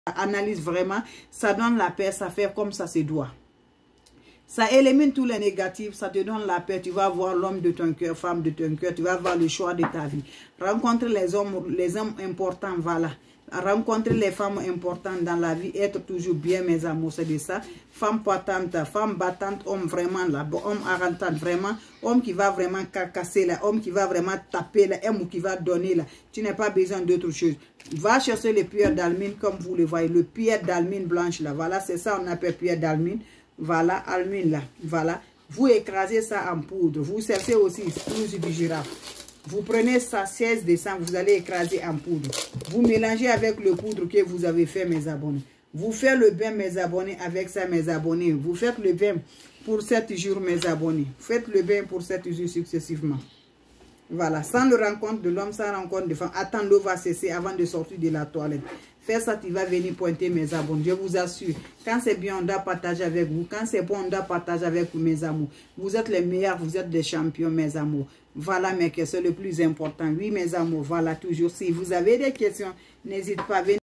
analyse vraiment, ça donne la paix, ça fait comme ça se doit. Ça élimine tous les négatifs, ça te donne la paix. Tu vas voir l'homme de ton cœur, femme de ton cœur, tu vas voir le choix de ta vie. Rencontrer les hommes importants, voilà. Rencontrer les femmes importantes dans la vie, être toujours bien, mes amours, c'est de ça. Femme patente, femme battante, homme vraiment là, homme arrêtant vraiment, homme qui va vraiment casser là, homme qui va vraiment taper là, homme qui va donner là. Tu n'as pas besoin d'autre chose. Va chercher les pierres d'almine comme vous le voyez, le pierre d'almine blanche là, voilà, c'est ça on appelle pierre d'almine. Voilà, almine là, voilà. Vous écrasez ça en poudre. Vous cherchez aussi plus du girafe. Vous prenez ça 16 décembre, vous allez écraser en poudre. Vous mélangez avec le poudre que vous avez fait, mes abonnés. Vous faites le bain, mes abonnés, avec ça, mes abonnés. Vous faites le bain pour 7 jours, mes abonnés. Faites le bain pour 7 jours successivement. Voilà, sans le rencontre de l'homme, sans rencontre de femme. Attends, l'eau va cesser avant de sortir de la toilette. Fais ça, tu vas venir pointer mes abonnés. Je vous assure, quand c'est bien, on doit partager avec vous. Quand c'est bon, on doit partager avec vous, mes amours. Vous êtes les meilleurs, vous êtes des champions, mes amours. Voilà mes questions, le plus important. Oui, mes amours, voilà toujours. Si vous avez des questions, n'hésitez pas à venir.